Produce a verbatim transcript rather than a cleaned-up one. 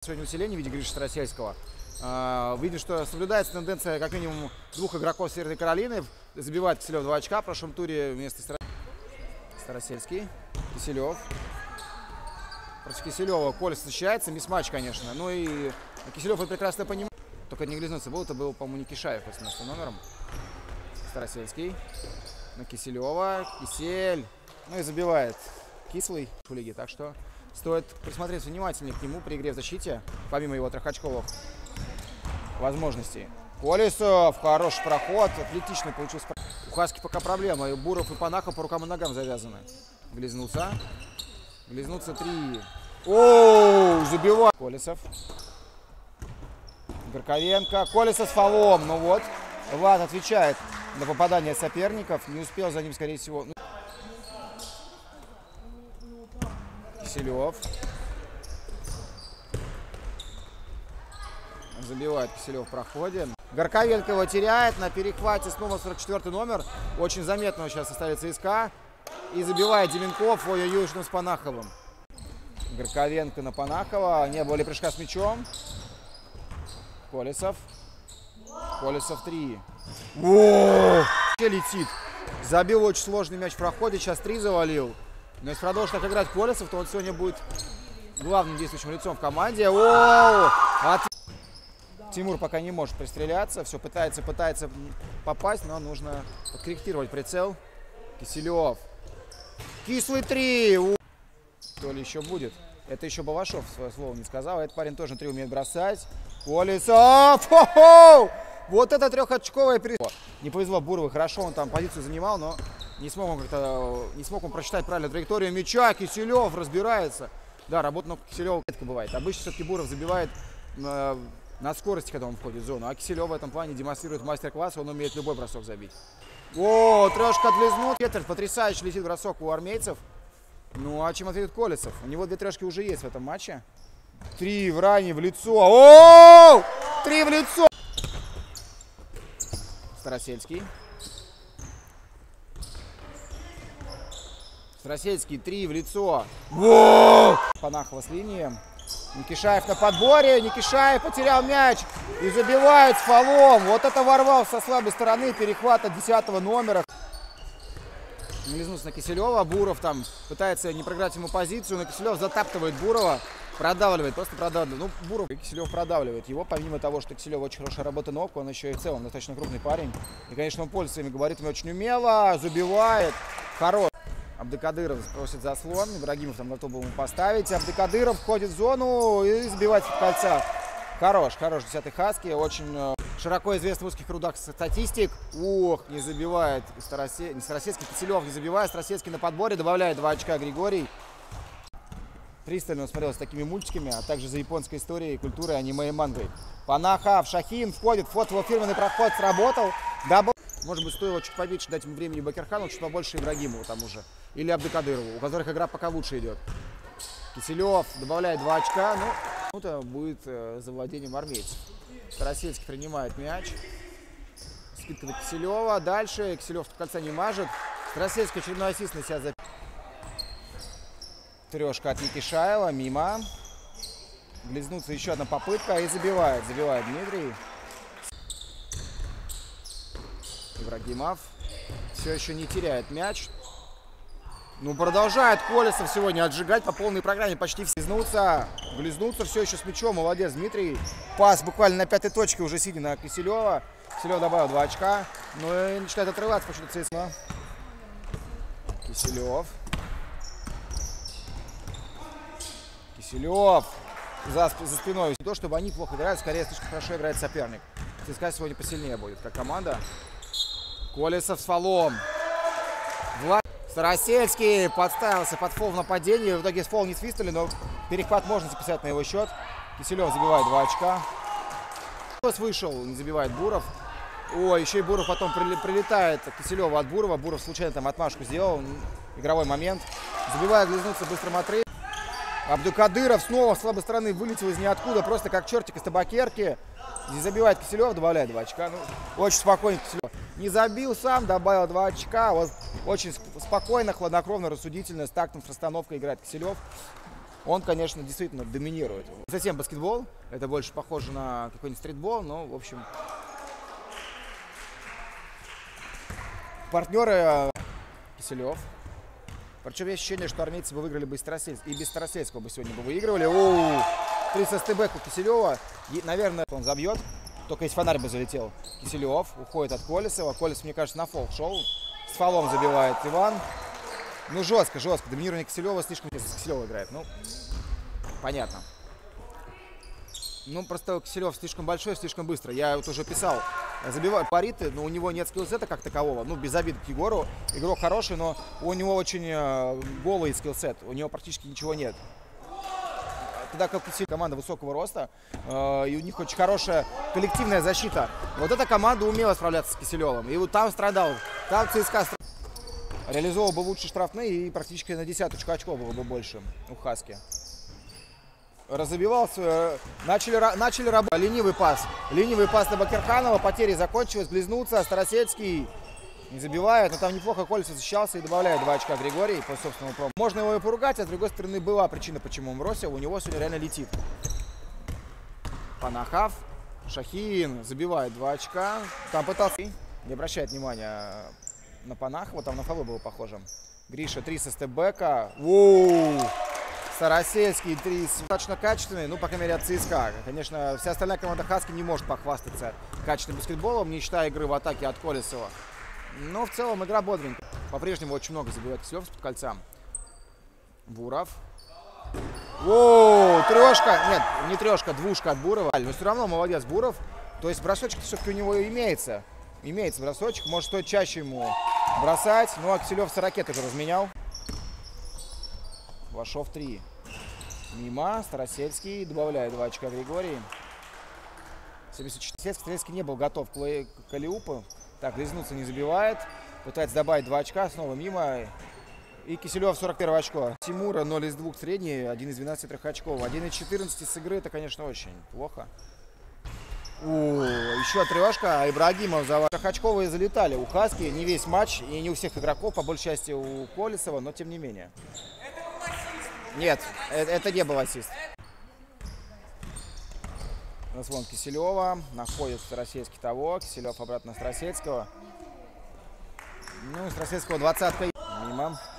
Сегодня усиление в виде Гриши Старосельского. Видим, что соблюдается тенденция как минимум двух игроков Северной Каролины. Забивает Киселев два очка в прошлом туре вместо Стар... Старосельский. Киселев. Против Киселева Колес защищается. Мисс-матч, конечно. Ну и Киселев это прекрасно понимает. Только не глизнуться был, это был, по-моему, Никишаев с номером. Старосельский. На Киселева. Кисель. Ну и забивает Кислый в лиге. Так что стоит присмотреться внимательнее к нему при игре в защите, помимо его трехочковых возможностей. Колесов, хороший проход, атлетичный получился. У Хаски пока проблема. И Буров и Панахов по рукам и ногам завязаны. Глизнуться. Глизнуться три. Оу, забивает. Колесов. Горковенко. Колесов с фолом. Ну вот. Влад отвечает на попадание соперников. Не успел за ним, скорее всего. Киселев. Забивает Киселев в проходе. Горковенко его теряет на перехвате снова сорок четвёртый номер. Очень заметно сейчас составит ЦСКА. И забивает Деменков. Ой-ой-ой, с Панаховым. Горковенко на Панахова. Не было ли прыжка с мячом. Колесов. Колесов три. О, летит. Забил очень сложный мяч в проходе. Сейчас три завалил. Но если продолжит так играть Колесов, то он сегодня будет главным действующим лицом в команде. О, от... Тимур пока не может пристреляться. Все пытается, пытается попасть, но нужно подкорректировать прицел. Киселев. Кислый три. То ли еще будет. Это еще Балашов свое слово не сказал. Этот парень тоже три умеет бросать. Колесов. Хо-хо! Вот это трехочковая передача. Не повезло Бурову, хорошо он там позицию занимал, но не смог он как-то не смог он прочитать правильно траекторию мяча. Киселев разбирается. Да, работа на Киселева редко бывает. Обычно все-таки Буров забивает э, на скорости, когда он входит в зону. А Киселев в этом плане демонстрирует мастер-класс, он умеет любой бросок забить. О, трешка отлизнут. Петр, потрясающий летит бросок у армейцев. Ну, а чем ответит Колесов? У него две трешки уже есть в этом матче. Три в ране, в лицо. О! Три в лицо! Старосельский. Старосельский, три в лицо. Воу! Панахова с линии. Никишаев на подборе. Никишаев потерял мяч. И забивает с фолом. Вот это ворвал со слабой стороны. Перехват от десятого номера. Лизнулся на Киселева. Буров там пытается не проиграть ему позицию. Но Киселев затаптывает Бурова. Продавливает, просто продавливает. Ну, Буров и Киселев продавливает его. Помимо того, что Киселев очень хорошая работа ног, он еще и в целом достаточно крупный парень. И, конечно, он пользуется своими габаритами очень умело. Забивает. Хорош. Абдыкадыров просит заслон. Ибрагимов там готов был ему поставить. Абдыкадыров входит в зону и забивает в кольца. Хорош, хорош. Десятый Хаски. Очень широко известный в узких кругах статистик. Ох, не забивает. Старосе... Не Старосельский, Киселев не забивает. Старосельский на подборе. Добавляет два очка Григорий. Пристально он смотрел с такими мультиками, а также за японской историей, культурой, аниме и мангой. Панахов, Шахин входит. Вот его фирменный проход сработал. Дабл. Может быть, стоило чуть побольше дать ему времени Бакирхану, чуть побольше Ибрагимову там уже. Или Абдыкадырову, у которых игра пока лучше идет. Киселев добавляет два очка. Ну, это будет э, за владением армейцев. Старосельский принимает мяч. Скидка до Киселева. Дальше Киселев в кольца не мажет. Старосельский очередной ассист на себя записывает. Трешка от Никишаева. Мимо. Глизнуться еще одна попытка. И забивает. Забивает Дмитрий. Ибрагимов. Все еще не теряет мяч. Ну, продолжает Колесов сегодня отжигать по полной программе. Почти все глизнутся. Глизнутся все еще с мячом. Молодец, Дмитрий. Пас буквально на пятой точке уже сидя на Киселева. Киселев добавил два очка. Ну и начинает отрываться почему-то ЦСКА. Киселев. Киселев. За, за спиной. Не то, чтобы они плохо играют, скорее слишком хорошо играет соперник. ЦСКА сегодня посильнее будет, как команда. Колесов с фолом. Влад... Старосельский подставился под фол в нападении. В итоге с фол не свистали, но перехват можно записать на его счет. Киселев забивает два очка. Вышел, не забивает Буров. О, еще и Буров потом прилетает Киселева от Бурова. Буров случайно там отмашку сделал. Игровой момент. Забивает, глизнуться быстрым отрывом. Абдыкадыров снова с слабой стороны вылетел из ниоткуда. Просто как чертик из табакерки. Не забивает Киселев, добавляет два очка. Ну, очень спокойно Киселев. Не забил сам, добавил два очка. Вот очень спокойно, хладнокровно, рассудительно, с тактом, с расстановкой играет Киселев. он, конечно, действительно доминирует. Затем баскетбол, это больше похоже на какой-нибудь стритбол, но, в общем... Партнеры Киселев. Причем есть ощущение, что армейцы бы выиграли бы и, Старосельск, и без Старосельского бы сегодня бы выигрывали. Оу, три со стебэк у Киселева. И, наверное, он забьет, только если фонарь бы залетел. Киселев уходит от Колесова. Колесов, мне кажется, на фол шел. С фолом забивает Иван. Ну, жестко, жестко. Доминирование Киселева слишком... Киселева играет, ну, понятно. Ну, просто Киселев слишком большой, слишком быстро. Я вот уже писал. Забивает париты, но у него нет скиллсета как такового. Ну, без обид к Егору. Игрок хороший, но у него очень э, голый скиллсет. У него практически ничего нет. Тогда как команда высокого роста, э, и у них очень хорошая коллективная защита. Вот эта команда умела справляться с Киселевым. И вот там страдал. Там ЦСКА реализовал бы лучше штрафные, и практически на десяточку очков было бы больше у Хаски. Разобивался, начали, начали работать. Ленивый пас. Ленивый пас на Бакирханова. Потери закончились. Близнуться. Старосельский не забивает. Но там неплохо Колесов защищался и добавляет два очка Григорий по собственному промаху. Можно его и поругать, а с другой стороны была причина, почему он бросил. У него сегодня реально летит. Панахов. Шахин забивает два очка. Там пытался... Не обращает внимания на Панахова. Там на фолу было похоже. Гриша три со степбэка. Воу! Старосельский три достаточно качественный, ну, по крайней мере, от ЦСКА. Конечно, вся остальная команда Хаски не может похвастаться качественным баскетболом, не считая игры в атаке от Колесова. Но в целом игра бодренькая. По-прежнему очень много забивает Киселев из-под кольца. Буров. Воу, трешка. Нет, не трешка, двушка от Бурова. Но все равно молодец Буров. То есть бросочек все-таки у него имеется. Имеется бросочек. Может, стоит чаще ему бросать. Ну, а Киселев с ракеты уже разменял. Вашов три. Мимо. Старосельский добавляет два очка Григорий. Старосельский не был готов к Калиупу. Так, Близнуться не забивает. Пытается добавить два очка. Снова мимо. И Киселев сорок первое очко. Тимура ноль из двух средний. один из двенадцати трехочков. один из четырнадцати с игры. Это, конечно, очень плохо. У, еще трешка. А Ибрагимов за трехочковые залетали у Хаски. Не весь матч. И не у всех игроков. По большей части у Колесова. Но тем не менее. Нет, это не был ассист. Назвон Киселева. Находит Старосельский того. Киселев обратно на Старосельского. Ну, Старосельского двадцатка. Мимо.